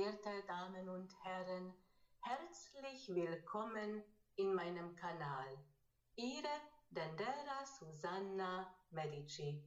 verehrte Damen und Herren, herzlich willkommen in meinem Kanal. Ihre Dendera Susanna Medici.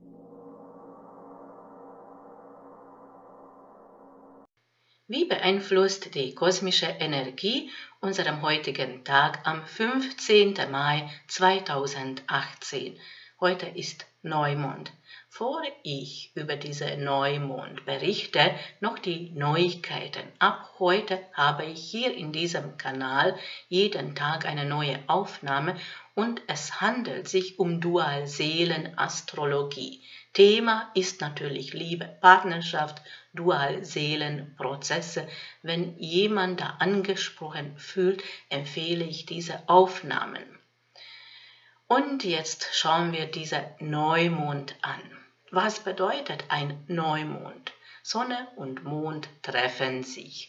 Wie beeinflusst die kosmische Energie unserem heutigen Tag am 15. Mai 2018? Heute ist Neumond. Bevor ich über diese Neumond berichte, noch die Neuigkeiten. Ab heute habe ich hier in diesem Kanal jeden Tag eine neue Aufnahme und es handelt sich um Dualseelenastrologie. Thema ist natürlich Liebe, Partnerschaft, Dualseelenprozesse. Wenn jemand da angesprochen fühlt, empfehle ich diese Aufnahmen. Und jetzt schauen wir diese Neumond an. Was bedeutet ein Neumond? Sonne und Mond treffen sich.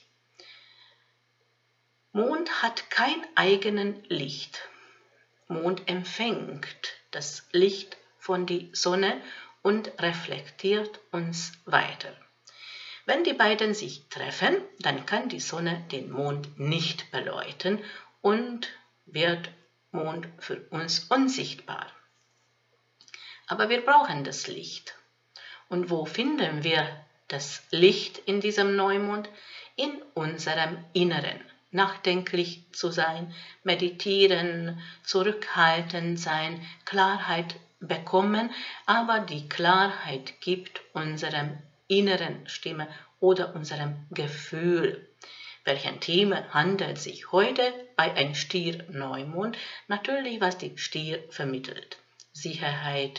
Mond hat kein eigenes Licht. Mond empfängt das Licht von der Sonne und reflektiert uns weiter. Wenn die beiden sich treffen, dann kann die Sonne den Mond nicht beleuchten und wird Mond für uns unsichtbar. Aber wir brauchen das Licht. Und wo finden wir das Licht in diesem Neumond? In unserem Inneren. Nachdenklich zu sein, meditieren, zurückhaltend sein, Klarheit bekommen, aber die Klarheit gibt unserem inneren Stimme oder unserem Gefühl. Welchen Thema handelt sich heute bei einem Stier-Neumond? Natürlich, was die Stier vermittelt. Sicherheit,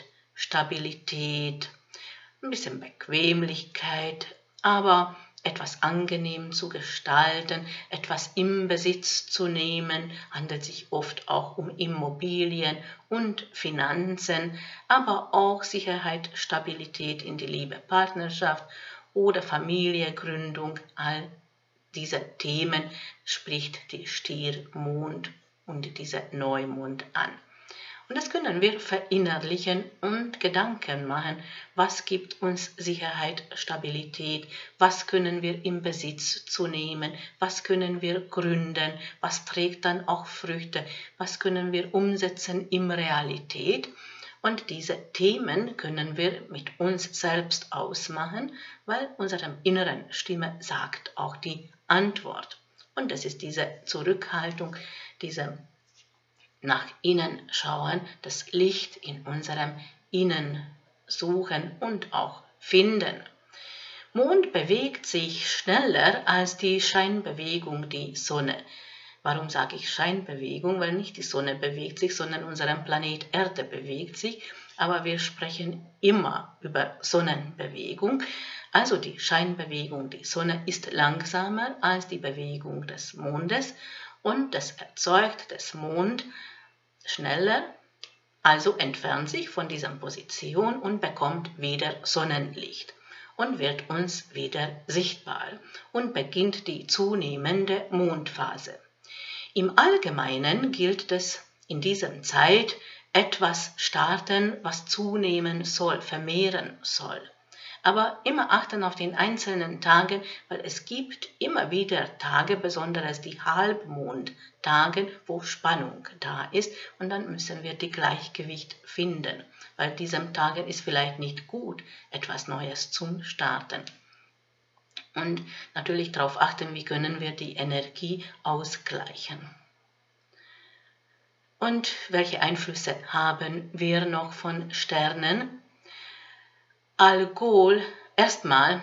Stabilität, ein bisschen Bequemlichkeit, aber etwas angenehm zu gestalten, etwas im Besitz zu nehmen, handelt sich oft auch um Immobilien und Finanzen, aber auch Sicherheit, Stabilität in die Liebe, Partnerschaft oder Familiengründung, all diese Themen spricht die Stiermond und dieser Neumond an. Und das können wir verinnerlichen und Gedanken machen, was gibt uns Sicherheit, Stabilität, was können wir im Besitz zu nehmen, was können wir gründen, was trägt dann auch Früchte, was können wir umsetzen in Realität. Und diese Themen können wir mit uns selbst ausmachen, weil unsere inneren Stimme sagt auch die Antwort. Und das ist diese Zurückhaltung, diese nach innen schauen, das Licht in unserem Innen suchen und auch finden. Mond bewegt sich schneller als die Scheinbewegung, die Sonne. Warum sage ich Scheinbewegung? Weil nicht die Sonne bewegt sich, sondern unser Planet Erde bewegt sich. Aber wir sprechen immer über Sonnenbewegung. Also die Scheinbewegung, die Sonne ist langsamer als die Bewegung des Mondes und das erzeugt des Mond schneller, also entfernt sich von dieser Position und bekommt wieder Sonnenlicht und wird uns wieder sichtbar und beginnt die zunehmende Mondphase. Im Allgemeinen gilt es in dieser Zeit etwas starten, was zunehmen soll, vermehren soll. Aber immer achten auf den einzelnen Tagen, weil es gibt immer wieder Tage, besonders die Halbmondtage, wo Spannung da ist und dann müssen wir die Gleichgewicht finden, weil diesen Tagen ist vielleicht nicht gut, etwas Neues zum Starten. Und natürlich darauf achten, wie können wir die Energie ausgleichen. Und welche Einflüsse haben wir noch von Sternen? Algol erstmal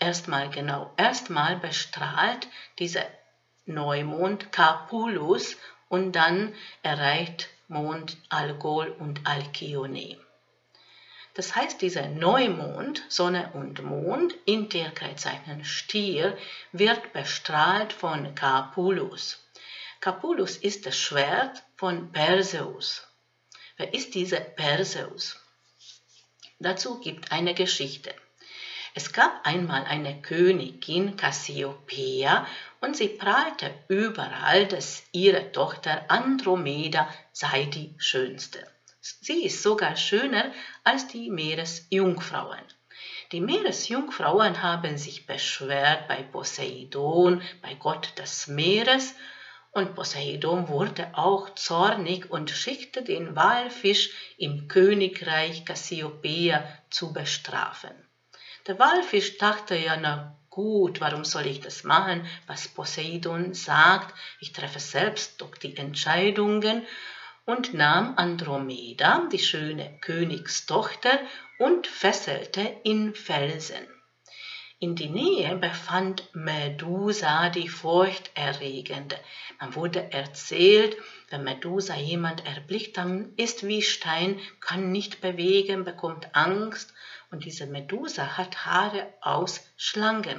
bestrahlt dieser Neumond Capulus und dann erreicht Mond Algol und Alkyone. Das heißt, dieser Neumond, Sonne und Mond in Tierkreiszeichen Stier, wird bestrahlt von Capulus. Capulus ist das Schwert von Perseus. Wer ist dieser Perseus? Dazu gibt eine Geschichte. Es gab einmal eine Königin Cassiopeia und sie prahlte überall, dass ihre Tochter Andromeda sei die schönste. Sie ist sogar schöner als die Meeresjungfrauen. Die Meeresjungfrauen haben sich beschwert bei Poseidon, bei Gott des Meeres, und Poseidon wurde auch zornig und schickte den Walfisch im Königreich Kassiopeia zu bestrafen. Der Walfisch dachte ja, na gut, warum soll ich das machen, was Poseidon sagt? Ich treffe selbst doch die Entscheidungen, und nahm Andromeda, die schöne Königstochter, und fesselte in Felsen. In die Nähe befand Medusa, die furchterregende. Man wurde erzählt, wenn Medusa jemand erblickt, dann ist wie Stein, kann nicht bewegen, bekommt Angst, und diese Medusa hat Haare aus Schlangen.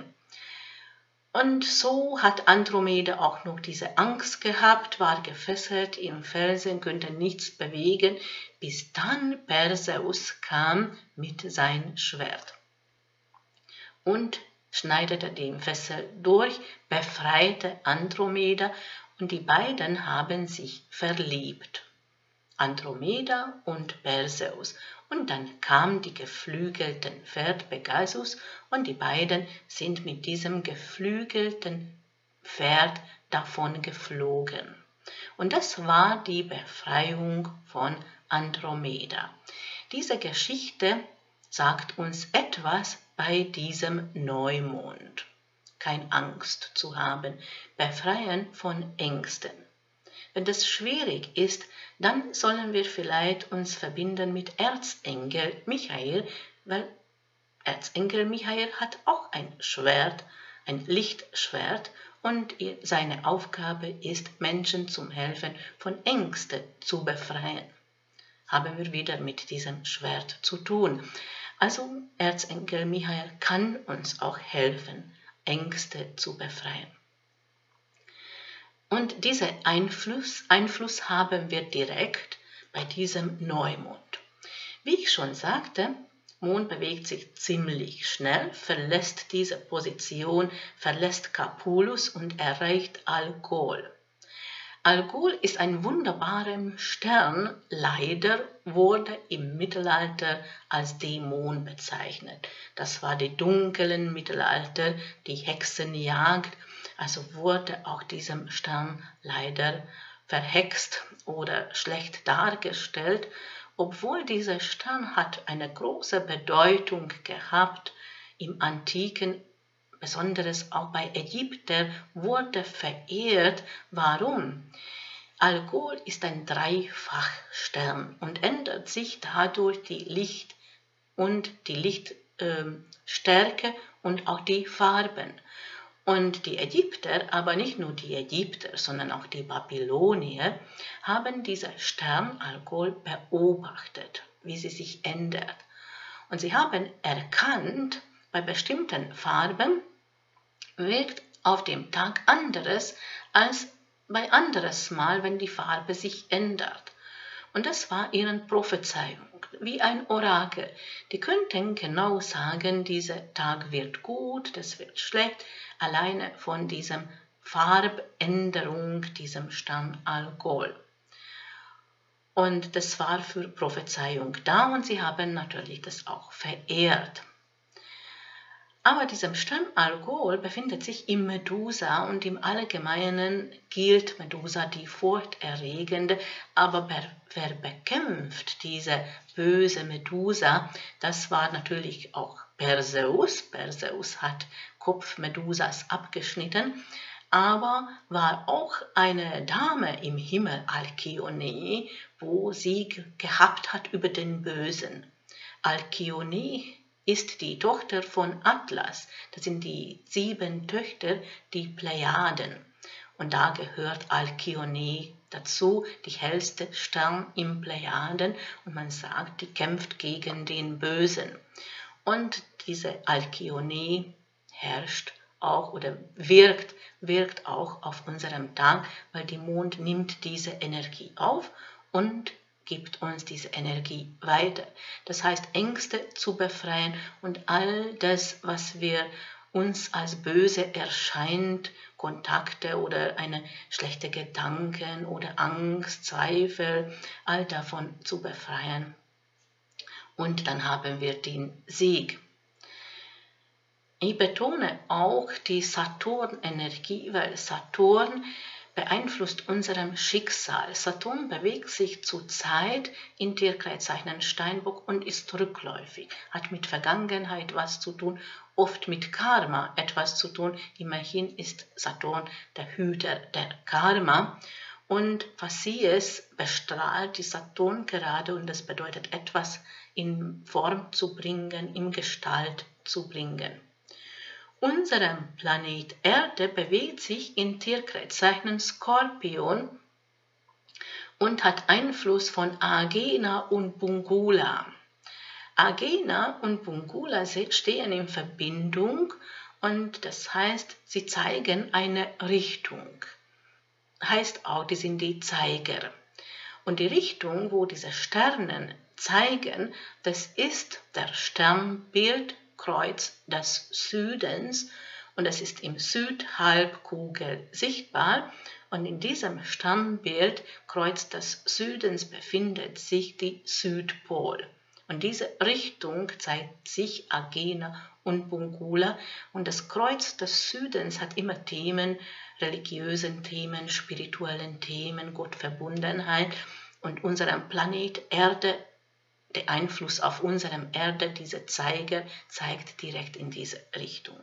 Und so hat Andromeda auch noch diese Angst gehabt, war gefesselt im Felsen, konnte nichts bewegen, bis dann Perseus kam mit seinem Schwert und schneidete den Fessel durch, befreite Andromeda, und die beiden haben sich verliebt. Andromeda und Perseus. Und dann kam die geflügelten Pferd Pegasus, und die beiden sind mit diesem geflügelten Pferd davon geflogen. Und das war die Befreiung von Andromeda. Diese Geschichte sagt uns etwas bei diesem Neumond. Keine Angst zu haben, befreien von Ängsten. Wenn das schwierig ist, dann sollen wir vielleicht uns verbinden mit Erzengel Michael, weil Erzengel Michael hat auch ein Schwert, ein Lichtschwert, und seine Aufgabe ist, Menschen zum Helfen von Ängsten zu befreien. Haben wir wieder mit diesem Schwert zu tun. Also Erzengel Michael kann uns auch helfen, Ängste zu befreien. Und diesen Einfluss haben wir direkt bei diesem Neumond. Wie ich schon sagte, Mond bewegt sich ziemlich schnell, verlässt diese Position, verlässt Capulus und erreicht Algol. Algol ist ein wunderbarer Stern, leider wurde im Mittelalter als Dämon bezeichnet. Das war die dunklen Mittelalter, die Hexenjagd, also wurde auch diesem Stern leider verhext oder schlecht dargestellt, obwohl dieser Stern hat eine große Bedeutung gehabt im antiken, besonders auch bei Ägyptern wurde verehrt. Warum? Algol ist ein Dreifachstern und ändert sich dadurch die Licht- und die Lichtstärke und auch die Farben. Und die Ägypter, aber nicht nur die Ägypter, sondern auch die Babylonier, haben diesen Stern Algol beobachtet, wie sie sich ändert. Und sie haben erkannt, bei bestimmten Farben wirkt auf dem Tag anderes als bei anderes Mal, wenn die Farbe sich ändert. Und das war ihre Prophezeiung, wie ein Orakel. Die könnten genau sagen, dieser Tag wird gut, das wird schlecht, alleine von diesem Farbänderung, diesem Stern Algol. Und das war für Prophezeiung da, und sie haben natürlich das auch verehrt. Aber diesem Stern Algol befindet sich in Medusa, und im Allgemeinen gilt Medusa die furchterregende, aber wer bekämpft diese böse Medusa? Das war natürlich auch Perseus. Perseus hat Kopf Medusas abgeschnitten, aber war auch eine Dame im Himmel, Alkyone, wo sie gehabt hat über den Bösen. Alkyone ist die Tochter von Atlas. Das sind die 7 Töchter, die Plejaden. Und da gehört Alkyone dazu, die hellste Stern im Plejaden. Und man sagt, die kämpft gegen den Bösen. Und diese Alkyone herrscht auch oder wirkt auch auf unserem Tag, weil der Mond nimmt diese Energie auf und gibt uns diese Energie weiter. Das heißt, Ängste zu befreien und all das, was wir uns als böse erscheint, Kontakte oder eine schlechte Gedanken oder Angst, Zweifel, all davon zu befreien. Und dann haben wir den Sieg. Ich betone auch die Saturn-Energie, weil Saturn beeinflusst unserem Schicksal. Saturn bewegt sich zurzeit in Tierkreiszeichen Steinbock und ist rückläufig, hat mit Vergangenheit was zu tun, oft mit Karma etwas zu tun. Immerhin ist Saturn der Hüter der Karma. Und was sie es bestrahlt, die Saturn gerade, und das bedeutet etwas in Form zu bringen, in Gestalt zu bringen. Unser Planet Erde bewegt sich in Tierkreiszeichen Skorpion und hat Einfluss von Agena und Bungula. Agena und Bungula stehen in Verbindung und das heißt, sie zeigen eine Richtung. Heißt auch, die sind die Zeiger. Und die Richtung, wo diese Sterne zeigen, das ist der Sternbild Kreuz des Südens und es ist im Südhalbkugel sichtbar und in diesem Sternbild Kreuz des Südens befindet sich die Südpol. Und diese Richtung zeigt sich Agena und Bungula und das Kreuz des Südens hat immer Themen, religiösen Themen, spirituellen Themen, Gottverbundenheit und unserem Planet Erde, der Einfluss auf unserem Erde, diese Zeiger, zeigt direkt in diese Richtung.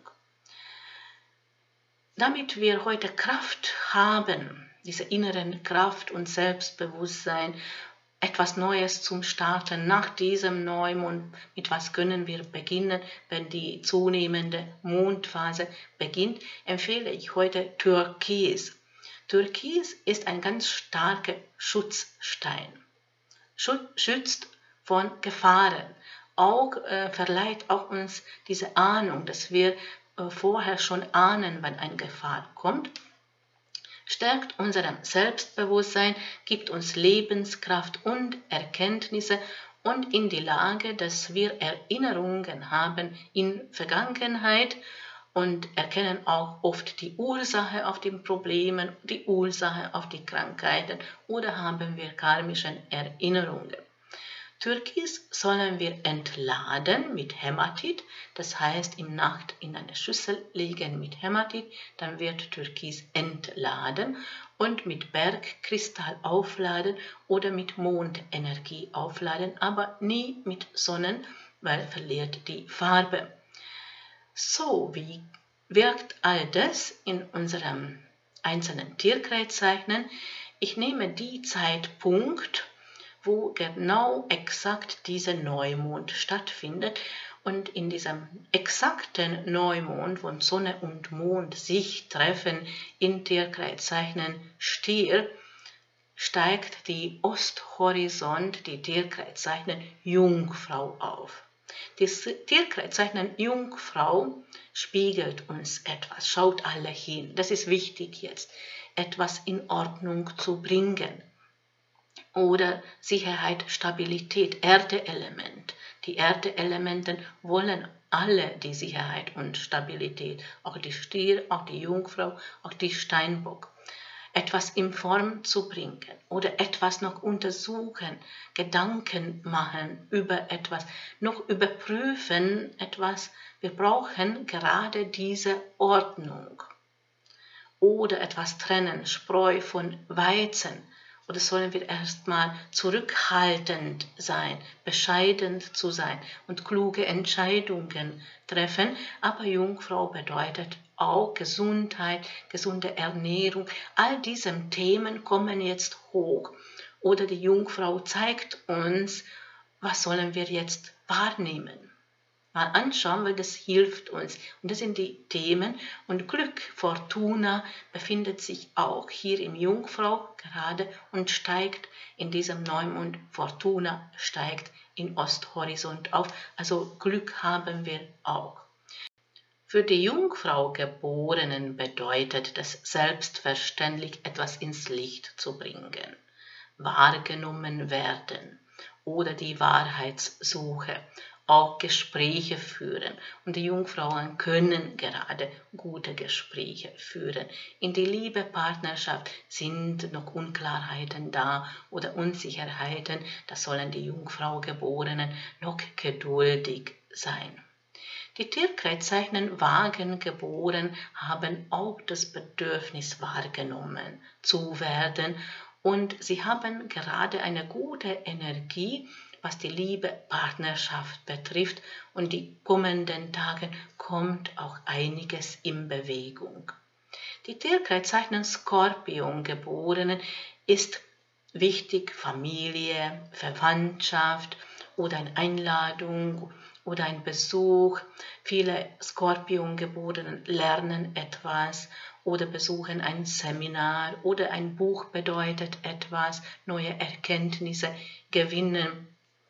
Damit wir heute Kraft haben, diese inneren Kraft und Selbstbewusstsein, etwas Neues zum Starten nach diesem Neumond, mit was können wir beginnen, wenn die zunehmende Mondphase beginnt, empfehle ich heute Türkis. Türkis ist ein ganz starker Schutzstein, schützt von Gefahren, verleiht auch uns diese Ahnung, dass wir vorher schon ahnen, wenn eine Gefahr kommt, stärkt unser Selbstbewusstsein, gibt uns Lebenskraft und Erkenntnisse und in die Lage, dass wir Erinnerungen haben in Vergangenheit und erkennen auch oft die Ursache auf den Problemen, die Ursache auf die Krankheiten oder haben wir karmische Erinnerungen. Türkis sollen wir entladen mit Hämatit, das heißt im Nacht in eine Schüssel legen mit Hämatit, dann wird Türkis entladen und mit Bergkristall aufladen oder mit Mondenergie aufladen, aber nie mit Sonnen, weil verliert die Farbe. So, wie wirkt all das in unserem einzelnen Tierkreiszeichen? Ich nehme die Zeitpunkt, wo genau exakt dieser Neumond stattfindet. Und in diesem exakten Neumond, wo Sonne und Mond sich treffen in Tierkreiszeichen Stier, steigt die Osthorizont, die Tierkreiszeichen Jungfrau auf. Die Tierkreiszeichen Jungfrau spiegelt uns etwas, schaut alle hin. Das ist wichtig jetzt, etwas in Ordnung zu bringen. Oder Sicherheit, Stabilität, Erdeelement. Die Erdeelementen wollen alle die Sicherheit und Stabilität, auch die Stier, auch die Jungfrau, auch die Steinbock. Etwas in Form zu bringen oder etwas noch untersuchen, Gedanken machen über etwas, noch überprüfen etwas. Wir brauchen gerade diese Ordnung. Oder etwas trennen, Spreu von Weizen. Oder sollen wir erstmal zurückhaltend sein, bescheiden zu sein und kluge Entscheidungen treffen. Aber Jungfrau bedeutet auch Gesundheit, gesunde Ernährung. All diese Themen kommen jetzt hoch. Oder die Jungfrau zeigt uns, was sollen wir jetzt wahrnehmen. Mal anschauen, weil das hilft uns. Und das sind die Themen. Und Glück, Fortuna befindet sich auch hier im Jungfrau gerade und steigt in diesem Neumond. Fortuna steigt in Osthorizont auf. Also Glück haben wir auch. Für die Jungfrau Geborenen bedeutet das selbstverständlich etwas ins Licht zu bringen, wahrgenommen werden oder die Wahrheitssuche. Auch Gespräche führen. Und die Jungfrauen können gerade gute Gespräche führen. In die Liebe, Partnerschaft sind noch Unklarheiten da oder Unsicherheiten. Da sollen die Jungfrau Geborenen noch geduldig sein. Die Tierkreiszeichen Waagengeboren haben auch das Bedürfnis wahrgenommen zu werden und sie haben gerade eine gute Energie, was die Liebe, Partnerschaft betrifft, und die kommenden Tage kommt auch einiges in Bewegung. Die Tierkreiszeichen Skorpion Geborenen ist wichtig Familie, Verwandtschaft oder eine Einladung oder ein Besuch. Viele Skorpiongeborenen lernen etwas oder besuchen ein Seminar oder ein Buch bedeutet etwas, neue Erkenntnisse gewinnen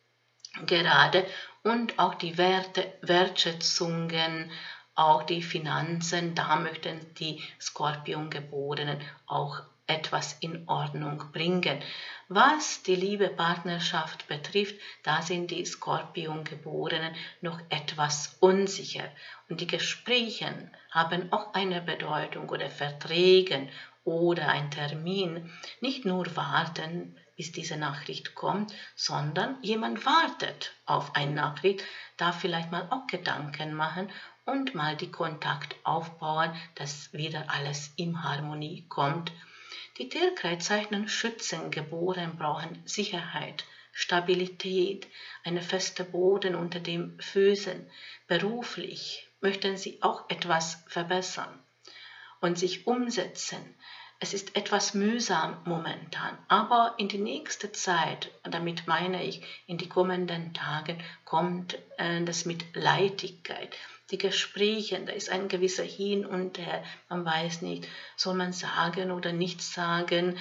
gerade, und auch die Werte, Wertschätzungen, auch die Finanzen, da möchten die Skorpiongeborenen auch etwas in Ordnung bringen. Was die Liebe, Partnerschaft betrifft, da sind die Skorpiongeborenen noch etwas unsicher und die Gespräche haben auch eine Bedeutung oder Verträgen oder ein Termin. Nicht nur warten, bis diese Nachricht kommt, sondern jemand wartet auf eine Nachricht, darf vielleicht mal auch Gedanken machen und mal die Kontakt aufbauen, dass wieder alles in Harmonie kommt. Die Tierkreiszeichen Schützengeboren brauchen Sicherheit, Stabilität, eine feste Boden unter den Füßen. Beruflich möchten sie auch etwas verbessern und sich umsetzen. Es ist etwas mühsam momentan, aber in die nächste Zeit, damit meine ich in die kommenden Tagen, kommt das mit Leichtigkeit. Die Gespräche, da ist ein gewisser Hin und Her, man weiß nicht, soll man sagen oder nicht sagen,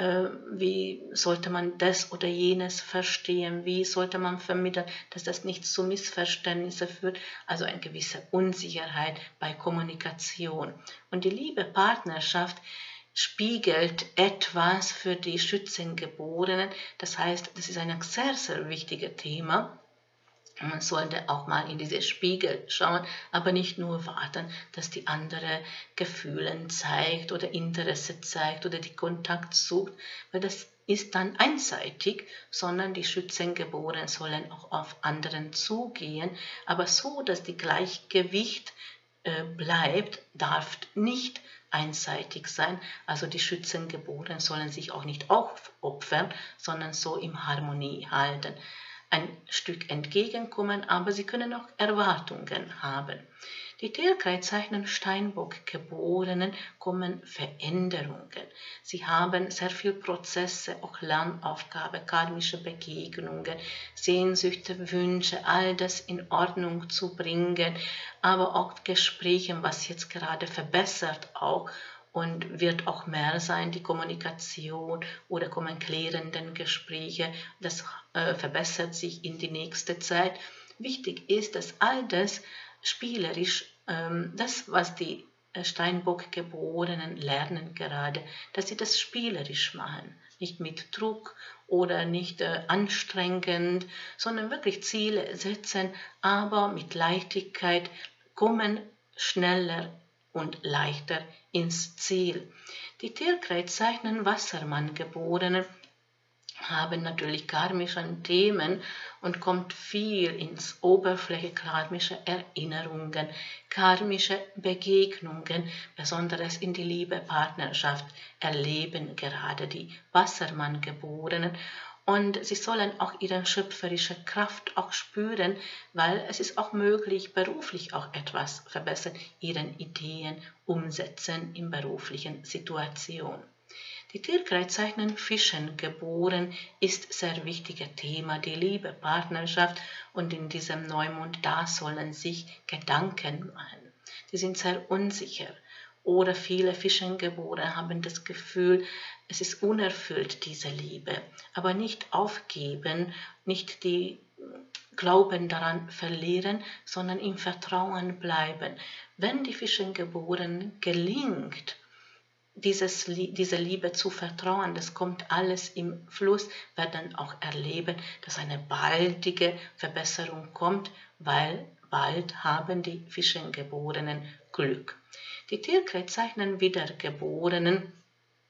wie sollte man das oder jenes verstehen, wie sollte man vermitteln, dass das nicht zu Missverständnissen führt, also eine gewisse Unsicherheit bei Kommunikation. Und die liebe Partnerschaft spiegelt etwas für die Schützengeborenen, das heißt, das ist ein sehr, sehr wichtiges Thema. Man sollte auch mal in diese Spiegel schauen, aber nicht nur warten, dass die andere Gefühle zeigt oder Interesse zeigt oder die Kontakt sucht, weil das ist dann einseitig, sondern die Schützengeborenen sollen auch auf anderen zugehen, aber so, dass die Gleichgewicht bleibt, darf nicht einseitig sein. Also die Schützengeborenen sollen sich auch nicht aufopfern, sondern so in Harmonie halten. Ein Stück entgegenkommen, aber sie können auch Erwartungen haben. Die Tierkreiszeichen Steinbock-Geborenen kommen Veränderungen. Sie haben sehr viele Prozesse, auch Lernaufgabe, karmische Begegnungen, Sehnsüchte, Wünsche, all das in Ordnung zu bringen, aber auch Gespräche, was jetzt gerade verbessert auch und wird auch mehr sein, die Kommunikation oder kommen klärenden Gespräche, das verbessert sich in die nächste Zeit. Wichtig ist, dass all das spielerisch, das, was die Steinbock-Geborenen lernen gerade, dass sie das spielerisch machen, nicht mit Druck oder nicht anstrengend, sondern wirklich Ziele setzen, aber mit Leichtigkeit kommen schneller und leichter ins Ziel. Die Tierkreiszeichen Wassermann-Geborenen haben natürlich karmische Themen und kommt viel ins Oberfläche, karmische Erinnerungen, karmische Begegnungen, besonders in die Liebe, Partnerschaft erleben gerade die Wassermann-Geborenen. Und sie sollen auch ihre schöpferische Kraft auch spüren, weil es ist auch möglich, beruflich auch etwas verbessern, ihren Ideen umsetzen in beruflichen Situationen. Die Tierkreiszeichen Fischen geboren ist sehr wichtiges Thema, die Liebe, Partnerschaft, und in diesem Neumond, da sollen sich Gedanken machen. Die sind sehr unsicher oder viele Fischengeborene haben das Gefühl, es ist unerfüllt, diese Liebe, aber nicht aufgeben, nicht die Glauben daran verlieren, sondern im Vertrauen bleiben. Wenn die Fischengeborenen gelingt, diese Liebe zu vertrauen, das kommt alles im Fluss, werden auch erleben, dass eine baldige Verbesserung kommt, weil bald haben die Fischengeborenen Glück. Die Tierkreiszeichen Wiedergeborenen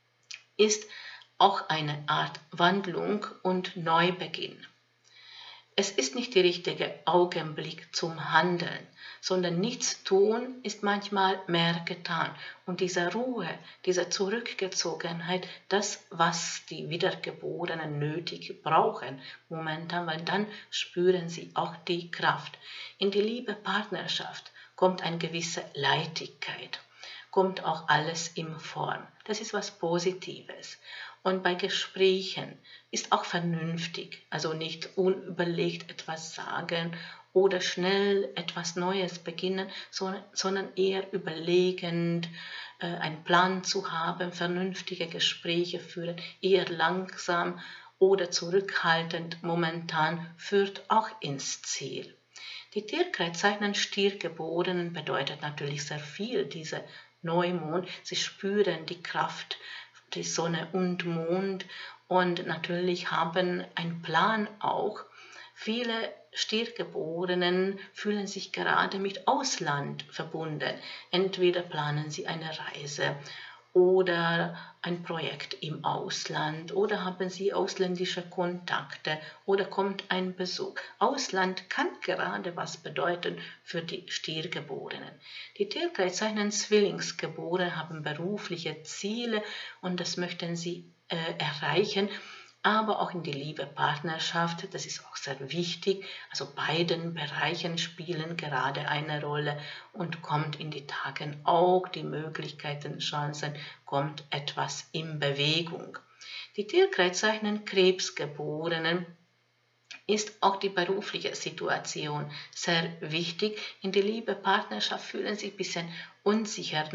ist auch eine Art Wandlung und Neubeginn. Es ist nicht der richtige Augenblick zum Handeln, sondern nichts tun ist manchmal mehr getan. Und diese Ruhe, diese Zurückgezogenheit, das, was die Wiedergeborenen nötig brauchen momentan, weil dann spüren sie auch die Kraft. In die liebe Partnerschaft kommt eine gewisse Leichtigkeit, kommt auch alles in Form. Das ist was Positives. Und bei Gesprächen ist auch vernünftig, also nicht unüberlegt etwas sagen oder schnell etwas Neues beginnen, sondern eher überlegend, einen Plan zu haben, vernünftige Gespräche führen, eher langsam oder zurückhaltend momentan führt auch ins Ziel. Die Tierkreiszeichen Stiergeborenen bedeutet natürlich sehr viel, diese Neumond. Sie spüren die Kraft, die Sonne und Mond und natürlich haben einen Plan auch. Viele Stiergeborenen fühlen sich gerade mit Ausland verbunden. Entweder planen sie eine Reise oder ein Projekt im Ausland oder haben sie ausländische Kontakte oder kommt ein Besuch. Ausland kann gerade was bedeuten für die Stiergeborenen. Die Tierkreiszeichen Zwillingsgeborenen haben berufliche Ziele und das möchten sie erreichen, aber auch in die Liebe, Partnerschaft, das ist auch sehr wichtig. Also beiden Bereichen spielen gerade eine Rolle und kommt in die Tagen auch die Möglichkeiten, Chancen, kommt etwas in Bewegung. Die Tierkreiszeichen Krebsgeborenen ist auch die berufliche Situation sehr wichtig. In der Liebe, Partnerschaft fühlen sie ein bisschen unsicher.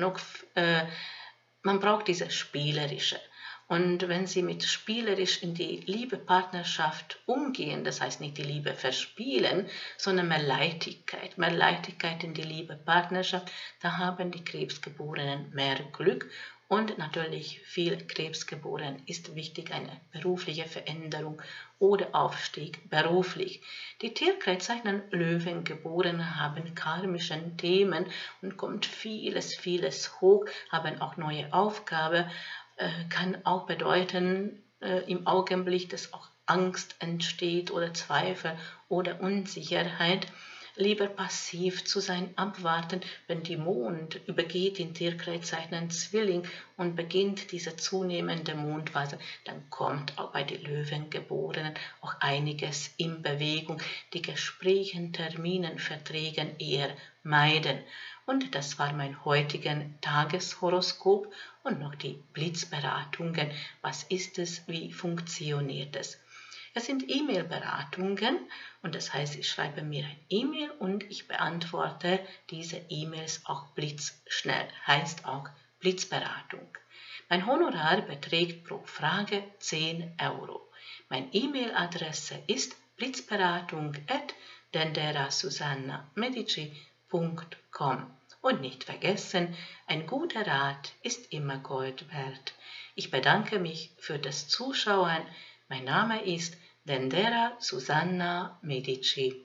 Man braucht diese Spielerische. Und wenn sie mit spielerisch in die Liebe, Partnerschaft umgehen, das heißt nicht die Liebe verspielen, sondern mehr Leichtigkeit in die Liebe, Partnerschaft, da haben die Krebsgeborenen mehr Glück. Und natürlich viel Krebsgeborenen ist wichtig, eine berufliche Veränderung oder Aufstieg beruflich. Die Tierkreiszeichen Löwengeborenen haben karmische Themen und kommt vieles hoch, haben auch neue Aufgaben, kann auch bedeuten im Augenblick, dass auch Angst entsteht oder Zweifel oder Unsicherheit. Lieber passiv zu sein, abwarten, wenn die Mond übergeht in Tierkreiszeichen Zwilling und beginnt diese zunehmende Mondphase, dann kommt auch bei den Löwengeborenen auch einiges in Bewegung. Die Gespräche, Terminen, Verträgen eher meiden. Und das war mein heutigen Tageshoroskop und noch die Blitzberatungen. Was ist es? Wie funktioniert es? Es sind E-Mail-Beratungen und das heißt, ich schreibe mir ein E-Mail und ich beantworte diese E-Mails auch blitzschnell, heißt auch Blitzberatung. Mein Honorar beträgt pro Frage 10 €. Meine E-Mail-Adresse ist blitzberatung@denderasusanna.medici.com. Und nicht vergessen, ein guter Rat ist immer Gold wert. Ich bedanke mich für das Zuschauen. Mein Name ist Dendera Susanna Medici.